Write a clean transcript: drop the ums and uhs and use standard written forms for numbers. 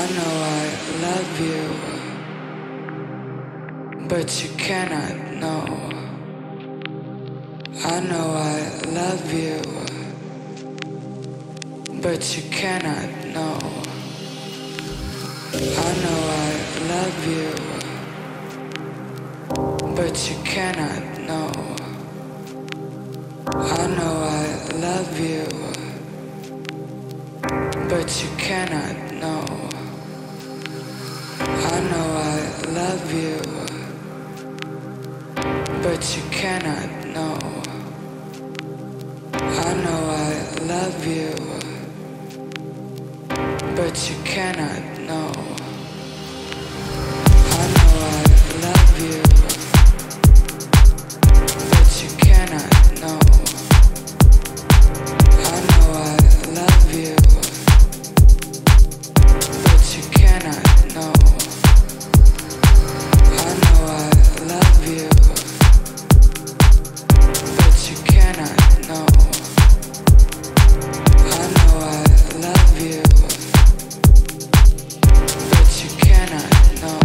I know I love you, but you cannot know. I know I love you, but you cannot know. I know I love you, but you cannot know. I know I love you, but you cannot know. I know I love you, but you cannot know. I know I love you, but you cannot know. I know I love you, but you cannot know. I know I love you, but you cannot know. I know I love you, but you cannot know. I know I love you, but you cannot know.